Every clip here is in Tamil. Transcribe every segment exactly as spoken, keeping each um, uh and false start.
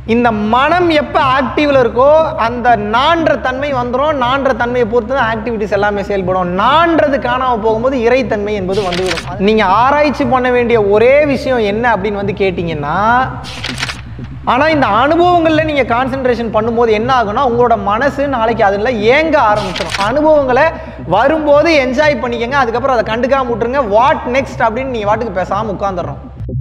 இந்த மனம் எப்போ ஆக்டிவில் இருக்கோ அந்த நான்ற தன்மை வந்துடும். நான்ற தன்மையை பொறுத்து தான் ஆக்டிவிட்டிஸ் எல்லாமே செயல்படும். நான்றது காணாமல் போகும்போது இறைத்தன்மை என்பது வந்துவிடும். நீங்கள் ஆராய்ச்சி பண்ண வேண்டிய ஒரே விஷயம் என்ன அப்படின்னு வந்து கேட்டிங்கன்னா, ஆனால் இந்த அனுபவங்களில் நீங்கள் கான்சென்ட்ரேஷன் பண்ணும்போது என்ன ஆகுனா உங்களோட மனசு நாளைக்கு அதில் ஏங்க ஆரம்பிச்சிடும். அனுபவங்களை வரும்போது என்ஜாய் பண்ணிக்கங்க, அதுக்கப்புறம் அதை கண்டுக்காம விட்டுருங்க. வாட் நெக்ஸ்ட் அப்படின்னு நீங்கள் வாட்டுக்கு பேசாமல் உட்காந்துடுறோம்.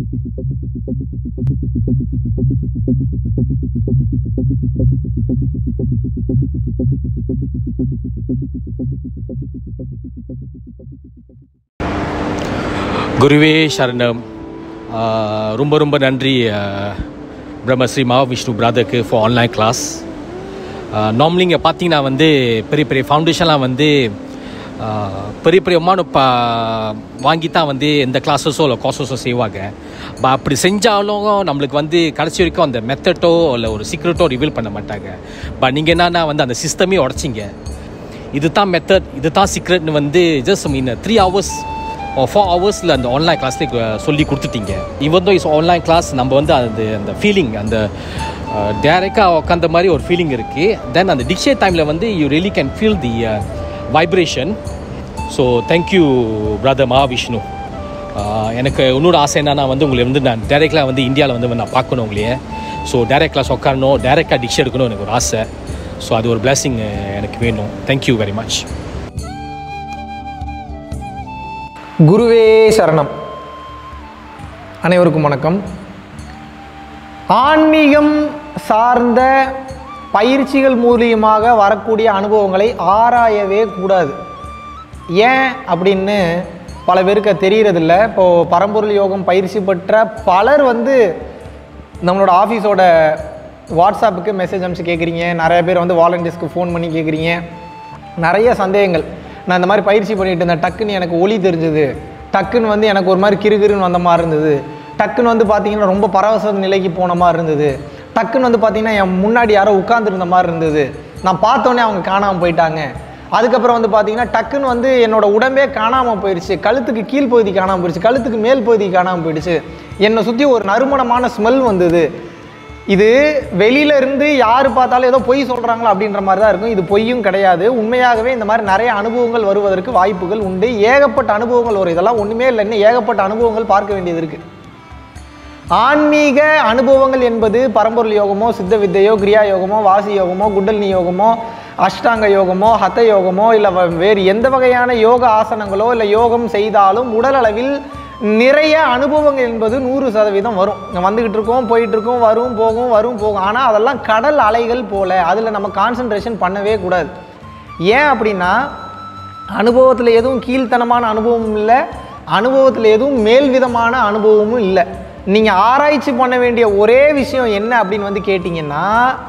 குருவே சரணம். ரொம்ப ரொம்ப நன்றி பிரம்மஸ்ரீ மகாவிஷ்ணு பிரதருக்கு ஃபார் ஆன்லைன் கிளாஸ். நார்மலி இங்கே பார்த்தீங்கன்னா வந்து பெரிய பெரிய ஃபவுண்டேஷன்லாம் வந்து பெரிய பெரிய அமௌண்ட் பா வாங்கி தான் வந்து எந்த கிளாஸஸோ இல்லை கோர்ஸஸோ செய்வாங்க. பட் அப்படி செஞ்சாலும் நம்மளுக்கு வந்து கடைசி வரைக்கும் அந்த மெத்தட்டோ இல்லை ஒரு சீக்ரெட்டோ ரிவீல் பண்ண மாட்டாங்க. பட் நீங்கள் என்னன்னா வந்து அந்த சிஸ்டமே உடச்சிங்க. இது தான் மெத்தட், இது தான் சீக்ரெட்னு வந்து just mean three hours four ஹவர்ஸில் அந்த ஆன்லைன் கிளாஸ்லேயே சொல்லி கொடுத்துட்டீங்க. இவன் தான் இஸ் ஆன்லைன் கிளாஸ் நம்ம வந்து அது அந்த ஃபீலிங் அந்த டேரெக்டாக உட்காந்த மாதிரி ஒரு ஃபீலிங் இருக்குது. தென் அந்த டிக்ஷே டைமில் வந்து you really can feel the vibration. So thank you brother Mahavishnu. எனக்கு இன்னொரு ஆசை என்னன்னா வந்து உங்களை வந்து நான் டேரெக்டாக வந்து இந்தியாவில் வந்து நான் பார்க்கணும் உங்களையே. ஸோ டேரெக்ட் கிளாஸ் உட்காரணும், டேரெக்டாக டிக்ஷே எடுக்கணும் எனக்கு ஒரு ஆசை. ஸோ அது ஒரு பிளெஸிங் எனக்கு வேணும். Thank you very much. குருவே சரணம். அனைவருக்கும் வணக்கம். ஆன்மீகம் சார்ந்த பயிற்சிகள் மூலியமாக வரக்கூடிய அனுபவங்களை ஆராயவே கூடாது. ஏன் அப்படின்னு பல பேருக்கு தெரியறதில்ல. இப்போது பரம்பொருள் யோகம் பயிற்சி பெற்ற பலர் வந்து நம்மளோட ஆஃபீஸோட வாட்ஸ்அப்புக்கு மெசேஜ் அனுப்பிச்சு கேட்குறீங்க. நிறைய பேர் வந்து வாலண்டியர்ஸ்க்கு ஃபோன் பண்ணி கேட்குறீங்க. நிறைய சந்தேகங்கள். நான் இந்த மாதிரி பயிற்சி பண்ணிட்டு இருந்தேன், டக்குன்னு எனக்கு ஒளி தெரிஞ்சுது, டக்குன்னு வந்து எனக்கு ஒரு மாதிரி கிறுகிறுன்னு வந்த மாதிரி இருந்தது, டக்குன்னு வந்து பார்த்தீங்கன்னா ரொம்ப பரவச நிலைக்கு போன மாதிரி இருந்தது, டக்குன்னு வந்து பார்த்தீங்கன்னா என் முன்னாடி யாரோ உட்காந்துருந்த மாதிரி இருந்தது, நான் பார்த்தோன்னே அவங்க காணாமல் போயிட்டாங்க, அதுக்கப்புறம் வந்து பார்த்தீங்கன்னா டக்குன்னு வந்து என்னோட உடம்பே காணாமல் போயிடுச்சு, கழுத்துக்கு கீழ்ப்பகுதி காணாமல் போயிடுச்சு, கழுத்துக்கு மேல் பகுதி காணாமல் போயிடுச்சு, என்னை சுற்றி ஒரு நறுமணமான ஸ்மெல் வந்தது. இது வெளியில இருந்து யார் பார்த்தாலும் ஏதோ பொய் சொல்கிறாங்களா அப்படின்ற மாதிரி தான் இருக்கும். இது பொய்யும் கிடையாது. உண்மையாகவே இந்த மாதிரி நிறைய அனுபவங்கள் வருவதற்கு வாய்ப்புகள் உண்டு. ஏகப்பட்ட அனுபவங்கள் வரும். இதெல்லாம் ஒன்றுமே இல்லை, இன்னும் ஏகப்பட்ட அனுபவங்கள் பார்க்க வேண்டியது இருக்குது. ஆன்மீக அனுபவங்கள் என்பது பரம்பொருள் யோகமோ, சித்த வித்தையோ, கிரியா யோகமோ, வாசி யோகமோ, குண்டலினி யோகமோ, அஷ்டாங்க யோகமோ, ஹத யோகமோ, இல்லை வேறு எந்த வகையான யோக ஆசனங்களோ இல்லை யோகம் செய்தாலும் உடல் அளவில் நிறைய அனுபவங்கள் என்பது நூறு சதவீதம் வரும். வந்துக்கிட்டு இருக்கோம், போயிட்டு இருக்கோம், வரும் போகும் வரும் போகும். ஆனால் அதெல்லாம் கடல் அலைகள் போல, அதில் நம்ம கான்சன்ட்ரேஷன் பண்ணவே கூடாது. ஏன் அப்படின்னா அனுபவத்தில் எதுவும் கீழ்த்தனமான அனுபவமும் இல்லை, அனுபவத்தில் எதுவும் மேல்விதமான அனுபவமும் இல்லை. நீங்கள் ஆராய்ச்சி பண்ண வேண்டிய ஒரே விஷயம் என்ன அப்படின்னு வந்து கேட்டிங்கன்னா,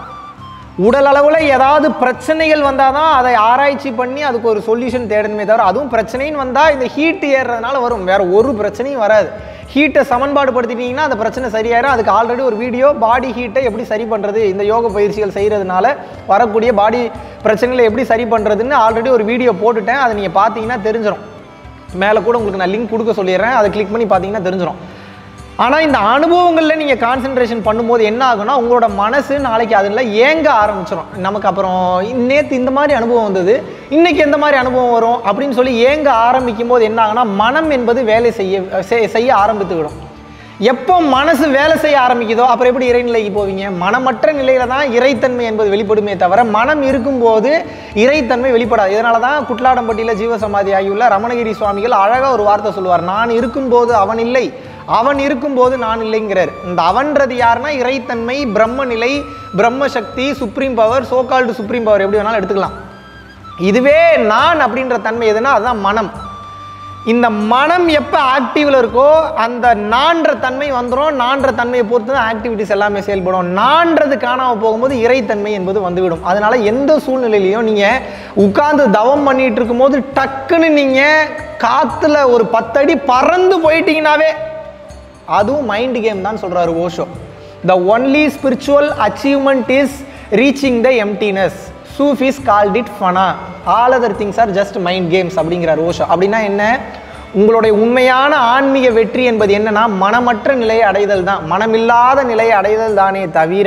உடல் அளவில் ஏதாவது பிரச்சனைகள் வந்தால் தான் அதை ஆராய்ச்சி பண்ணி அதுக்கு ஒரு சொல்யூஷன் தேடணுமே தவிர, அதுவும் பிரச்சனைன்னு வந்தால் இந்த ஹீட் ஏறுறதுனால வரும், வேறு ஒரு பிரச்சனையும் வராது. ஹீட்டை சமன்பாடு படுத்திட்டீங்கன்னா அந்த பிரச்சனை சரியாயிரும். அதுக்கு ஆல்ரெடி ஒரு வீடியோ பாடி ஹீட்டை எப்படி சரி பண்ணுறது, இந்த யோக பயிற்சிகள் செய்கிறதுனால வரக்கூடிய பாடி பிரச்சனைகளை எப்படி சரி பண்ணுறதுன்னு ஆல்ரெடி ஒரு வீடியோ போட்டுட்டேன். அதை நீங்கள் பார்த்தீங்கன்னா தெரிஞ்சிடும். மேலே கூட உங்களுக்கு நான் லிங்க் கொடுக்க சொல்லிடுறேன், அதை கிளிக் பண்ணி பார்த்தீங்கன்னா தெரிஞ்சிடும். ஆனால் இந்த அனுபவங்களில் நீங்கள் கான்சென்ட்ரேஷன் பண்ணும்போது என்ன ஆகுனா உங்களோட மனசு நாளைக்கு அதில் ஏங்க ஆரம்பிச்சிடும். நமக்கு அப்புறம் நேற்று இந்த மாதிரி அனுபவம் வந்தது, இன்றைக்கி எந்த மாதிரி அனுபவம் வரும் அப்படின்னு சொல்லி ஏங்க ஆரம்பிக்கும் போது என்ன ஆகுனா மனம் என்பது வேலை செய்ய செய்ய ஆரம்பித்துவிடும். எப்போ மனசு வேலை செய்ய ஆரம்பிக்குதோ அப்புறம் எப்படி இறைநிலைக்கு போவீங்க? மனமற்ற நிலையில தான் இறைத்தன்மை என்பது வெளிப்படுமே தவிர மனம் இருக்கும்போது இறைத்தன்மை வெளிப்படாது. இதனால தான் குட்லாடம்பட்டியில் ஜீவசமாதி ஆகியுள்ள ரமணகிரி சுவாமிகள் அழகாக ஒரு வார்த்தை சொல்லுவார், நான் இருக்கும்போது அவன் இல்லை, அவன் இருக்கும்போது நான் இல்லைங்கிறார். இந்த அவன்றது யாருன்னா இறைத்தன்மை, பிரம்ம நிலை, பிரம்ம சக்தி, supreme power, so called supreme power எப்படி வேணாலும் எடுத்துக்கலாம். இதுவே நான் அப்படின்ற தன்மை எதுனா அதுதான் மனம். இந்த மனம் எப்போ ஆக்டிவில் இருக்கோ அந்த நான்ற தன்மை வந்துடும். நான்ற தன்மையை பொறுத்து தான் ஆக்டிவிட்டிஸ் எல்லாமே செயல்படும். நான்றது காணாமல் போகும்போது இறைத்தன்மை என்பது வந்துவிடும். அதனால எந்த சூழ்நிலையிலையும் நீங்கள் உட்கார்ந்து தவம் பண்ணிட்டு இருக்கும்போது டக்குன்னு நீங்கள் காற்றுல ஒரு பத்தடி பறந்து போயிட்டீங்கன்னாவே அதுவும் மைண்ட் கேம் தான் சொல்கிறாரு Osho. The only spiritual achievement is reaching the emptiness. Sufis called it fana. All other things are just mind games அப்படிங்கிறார் ஓஷோ. அப்படின்னா என்ன? உங்களுடைய உண்மையான ஆன்மீக வெற்றி என்பது என்னன்னா மனமற்ற நிலையை அடைதல் தான், மனமில்லாத நிலையை அடைதல் தானே தவிர.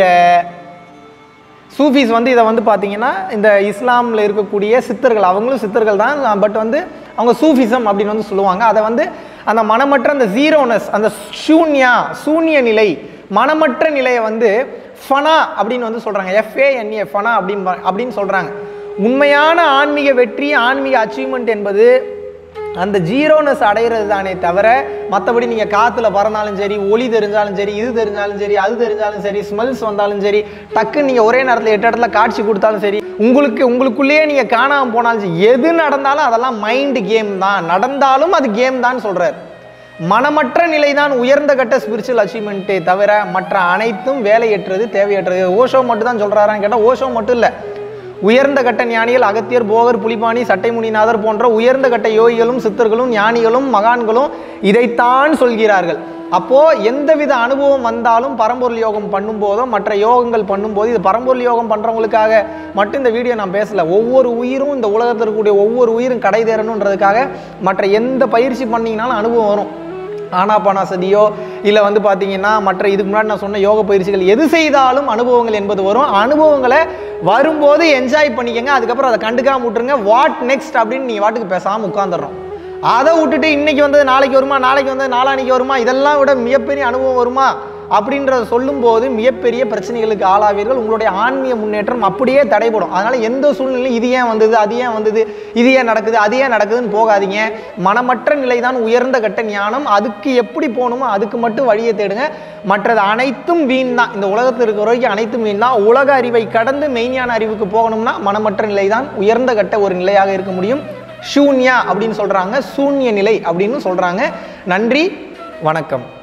சூஃபீஸ் வந்து இதை வந்து பார்த்தீங்கன்னா இந்த இஸ்லாமில் இருக்கக்கூடிய சித்தர்கள், அவங்களும் சித்தர்கள் தான், பட் வந்து அவங்க சூஃபிசம் அப்படின்னு வந்து சொல்லுவாங்க. அதை வந்து அந்த மனமற்ற அந்த ஜீரோனஸ், அந்த சூன்யா சூன்ய நிலை, மனமற்ற நிலையை வந்து ஃபனா அப்படின்னு வந்து சொல்கிறாங்க. எஃப்ஏஎன்ஏ ஃபனா அப்படின்னு அப்படின்னு சொல்கிறாங்க. உண்மையான ஆன்மீக வெற்றி, ஆன்மீக அச்சீவ்மெண்ட் என்பது அந்த ஜீரோனஸ் அடைகிறது தானே தவிர மற்றபடி நீங்கள் காற்றுல பறந்தாலும் சரி, ஒளி தெரிஞ்சாலும் சரி, இது தெரிஞ்சாலும் சரி, அது தெரிஞ்சாலும் சரி, ஸ்மெல்ஸ் வந்தாலும் சரி, டக்குன்னு நீங்கள் ஒரே நேரத்தில் எட்டு இடத்துல காட்சி கொடுத்தாலும் சரி, உங்களுக்கு உங்களுக்குள்ளேயே நீங்கள் காணாமல் போனாலும் சரி, எது நடந்தாலும் அதெல்லாம் மைண்டு கேம் தான், நடந்தாலும் அது கேம் தான் சொல்கிறார். மனமற்ற நிலை தான் உயர்ந்த கட்ட ஸ்பிரிச்சுவல் அச்சீவ்மெண்ட்டே தவிர மற்ற அனைத்தும் வேலையற்றது, தேவையற்றது. ஓஷோ மட்டும் தான் சொல்கிறாரான்னு கேட்டால் ஓஷோ மட்டும் இல்லை, உயர்ந்த கட்ட ஞானிகள் அகத்தியர், போகர், புலிபாணி, சட்டைமுனிநாதர் போன்ற உயர்ந்த கட்ட யோகிகளும் சித்தர்களும் ஞானிகளும் மகான்களும் இதைத்தான் சொல்கிறார்கள். அப்போது எந்தவித அனுபவம் வந்தாலும் பரம்பொருள் யோகம் பண்ணும்போதோ மற்ற யோகங்கள் பண்ணும்போது, இது பரம்பொருள் யோகம் பண்ணுறவங்களுக்காக மட்டும் இந்த வீடியோ நான் பேசலை. ஒவ்வொரு உயிரும், இந்த உலகத்தில் இருக்கக்கூடிய ஒவ்வொரு உயிரும் கடை தேரணுன்றதுக்காக மற்ற எந்த பயிற்சி பண்ணிங்கனாலும் அனுபவம் வரும். ஆனாபானாசதியோ இல்லை வந்து பார்த்தீங்கன்னா மற்ற இதுக்கு முன்னாடி நான் சொன்ன யோக பயிற்சிகள் எது செய்தாலும் அனுபவங்கள் என்பது வரும். அனுபவங்களை வரும்போது என்ஜாய் பண்ணிக்கங்க, அதுக்கப்புறம் அதை கண்டுக்காம விட்டுருங்க. வாட் நெக்ஸ்ட் அப்படின்னு நீ வாட்டுக்கு பேசாமல் உட்காந்துடுறோம். அதை விட்டுட்டு இன்னைக்கு வந்தது நாளைக்கு வருமா, நாளைக்கு வந்தது நாளானிக்கு வருமா, இதெல்லாம் விட மிகப்பெரிய அனுபவம் வருமா அப்படின்றத சொல்லும்போது மிகப்பெரிய பிரச்சனைகளுக்கு ஆளாவீர்கள். உங்களுடைய ஆன்மீக முன்னேற்றம் அப்படியே தடைபடும். அதனால் எந்த சூழ்நிலையும் இது ஏன் வந்தது, அது ஏன் வந்தது, இது ஏன் நடக்குது, அது ஏன் நடக்குதுன்னு போகாதீங்க. மனமற்ற நிலை தான் உயர்ந்த கட்ட ஞானம். அதுக்கு எப்படி போகணுமோ அதுக்கு மட்டும் வழியை தேடுங்க. மற்றது அனைத்தும் வீண் தான். இந்த உலகத்தில் இருக்கிற வரைக்கும் அனைத்தும் வீண் தான். உலக அறிவை கடந்து மெய்ஞான அறிவுக்கு போகணும்னா மனமற்ற நிலை தான் உயர்ந்த கட்ட ஒரு நிலையாக இருக்க முடியும். ஷூன்யா அப்படின்னு சொல்கிறாங்க, சூன்ய நிலை அப்படின்னு சொல்கிறாங்க. நன்றி, வணக்கம்.